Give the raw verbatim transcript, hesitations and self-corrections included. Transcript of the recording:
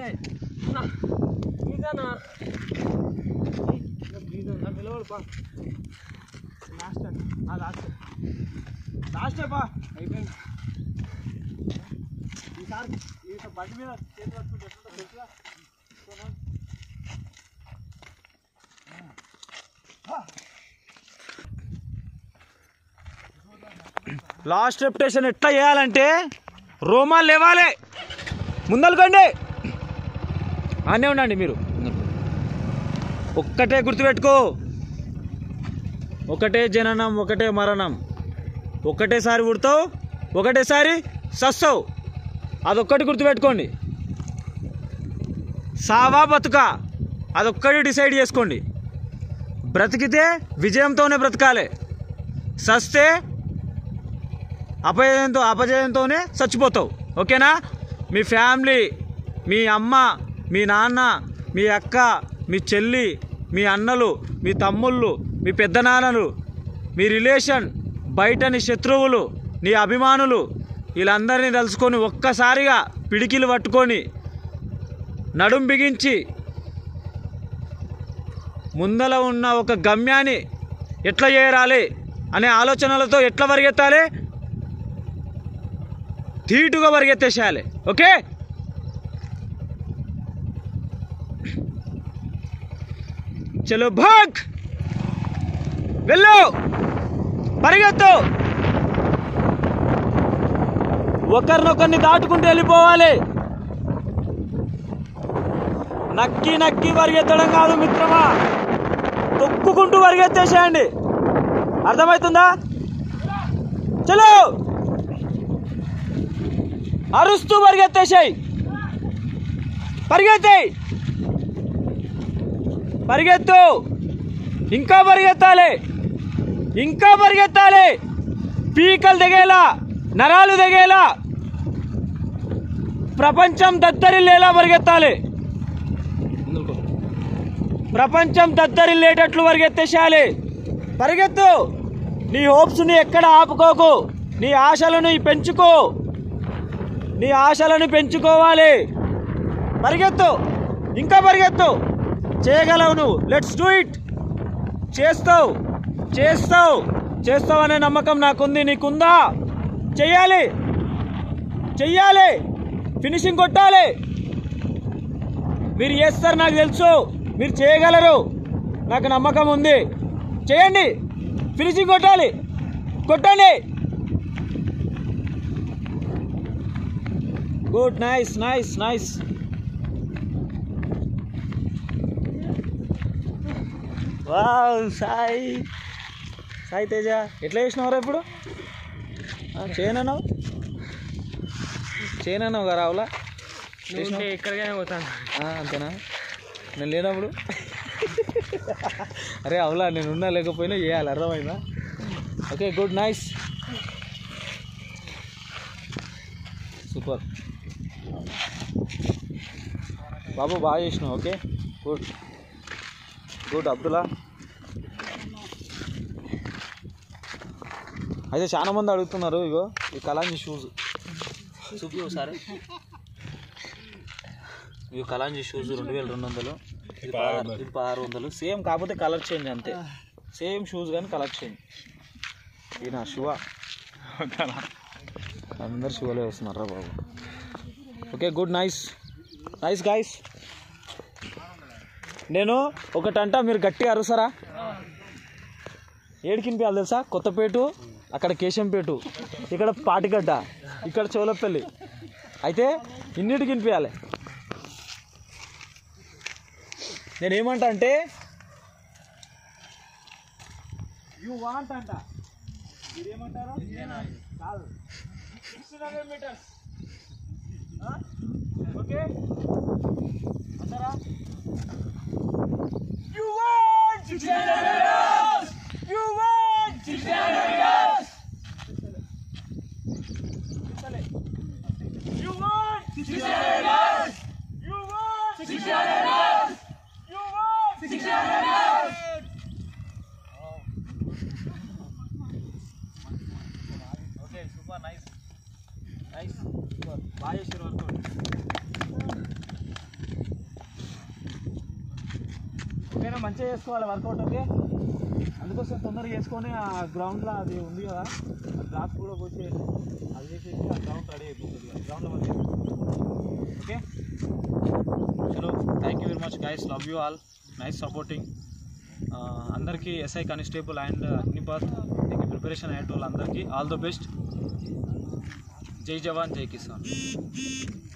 ఇదేనా పిలవడు పా last last లాస్టే పా అయిపోయింది. ఈసారి ఈ బండి మీద చేతి పట్టుకుంటే ఎట్లుంటో తెలుసుగా. లాస్ట్ రెప్యుటేషన్ ఎట్లా చేయాలంటే రోమాలు లేవాలి, ముందలుకోండి, అనే ఉండండి మీరు. ఒక్కటే గుర్తుపెట్టుకో, ఒకటే జననం ఒకటే మరణం, ఒకటేసారి పుడతావు ఒకటేసారి సస్తావు, అదొక్కటి గుర్తుపెట్టుకోండి. సావా బతుకా అదొక్కటి డిసైడ్ చేసుకోండి. బ్రతికితే విజయంతోనే బ్రతకాలి, సస్తే అపజయంతో అపజయంతోనే చచ్చిపోతావు. ఓకేనా? మీ ఫ్యామిలీ, మీ అమ్మ, మీ నాన్న, మీ అక్క, మీ చెల్లి, మీ అన్నలు, మీ తమ్ముళ్ళు, మీ పెద్దనాన్నలు, మీ రిలేషన్, బయట నీ శత్రువులు, నీ అభిమానులు, వీళ్ళందరినీ తలుచుకొని ఒక్కసారిగా పిడికిలు పట్టుకొని నడుం బిగించి ముందల ఉన్న ఒక గమ్యాన్ని ఎట్లా చేరాలి అనే ఆలోచనలతో ఎట్లా పరిగెత్తాలి, ధీటుగా పరిగెత్తేసేయాలి. ఓకే? చలో భాగ్, వెళ్ళు, పరిగెత్తు. ఒకరినొకరిని దాటుకుంటూ వెళ్ళిపోవాలి. నక్కి నక్కి పరిగెత్తడం కాదు మిత్రమా, తొక్కుకుంటూ పరిగెత్తేసేయండి. అర్థమవుతుందా? చలో, అరుస్తూ పరిగెత్తేసాయి, పరిగెత్తాయి, పరిగెత్తు, ఇంకా పరిగెత్తాలి, ఇంకా పరిగెత్తాలి, పీకలు దిగేలా, నరాలు దిగేలా, ప్రపంచం దద్దరిల్లేలా పరిగెత్తాలి. ప్రపంచం దద్దరిల్లేటట్లు పరిగెత్తేసేయాలి. పరిగెత్తు, నీ హోప్స్ని ఎక్కడ ఆపుకోకు, నీ ఆశలను పెంచుకో, నీ ఆశలను పెంచుకోవాలి. పరిగెత్తు, ఇంకా పరిగెత్తు, చేయగలవు నువ్వు. Let's do it. చేస్తావు, చేస్తావు, చేస్తావు అనే నమ్మకం నాకుంది. నీకుందా? చెయ్యాలి, చెయ్యాలి, ఫినిషింగ్ కొట్టాలి. మీరు చేస్తారు, నాకు తెలుసు, మీరు చేయగలరు, నాకు నమ్మకం ఉంది. చేయండి, ఫినిషింగ్ కొట్టాలి, కొట్టండి. Good, nice nice nice. Wow, Sai Sai Teja ఎట్లా చేసినావురా ఇప్పుడు? చేయనన్నావు, చేయనన్నావు కదా రావులా? ఎక్కడికైనా పోతాను అంతేనా? నేను లేనప్పుడు అరే అవులా, నేను ఉన్నా లేకపోయినా చేయాలి, అర్థమైందా? ఓకే, గుడ్, నైస్, సూపర్ బాబు, బాగా చేసినావు. Okay, good good. అబ్దుల్లా అయితే చాలా మంది అడుగుతున్నారు, ఇగో ఈ కలాంజీ షూస్ చూపి ఒకసారి. ఇవి కలాంజీ షూస్ రెండు వేల రెండు వందలు ఇది పదహారు వందలు సేమ్, కాకపోతే కలర్ చేంజ్ అంతే. సేమ్ షూస్ కానీ కలర్ చేంజ్. ఈయన శివ, అందరు శివలే వస్తున్నారా బాబు? Okay, good, nice nice guys. నేను ఒకటంట, మీరు గట్టిగా అరుస్తారా? ఏడికినిపించాలి తెలుసా? కొత్తపేటు, అక్కడ కేశంపేటు, ఇక్కడ పాటిగడ్డ, ఇక్కడ చోలపల్లి. అయితే ఇన్నిటికి వినిపించాలి. నేనేమంటా అంటే యూ వాంట్ అంట, మీరేమంటారు? కాదు, సిక్స్ హండ్రెడ్ మీటర్స్. ఓకే అంటారా? You want six hundred metres, you want six hundred metres. You want six hundred metres, you want six hundred metres, you want six hundred metres. Okay, super, nice nice, super, బాగా చేసారు work out. ఓకేనా, మంచిగా చేసుకోవాలి work out. Okay, అందుకోసం తొందరగా చేసుకొని ఆ గ్రౌండ్లో అది ఉంది కదా, గ్రాస్ కూడా పోసి అది చేసేసి ఆ గ్రౌండ్ రెడీ అయిపోతుంది కదా, గ్రౌండ్లో వరకు. ఓకే, చలో, thank you very much guys, love you all, nice supporting. అందరికీ ఎస్ఐ కానిస్టేబుల్ అండ్ అగ్నిపత్ దీనికి ప్రిపరేషన్ అయ్యేట వాళ్ళందరికీ ఆల్ ద బెస్ట్. జై జవాన్ జై కిసాన్.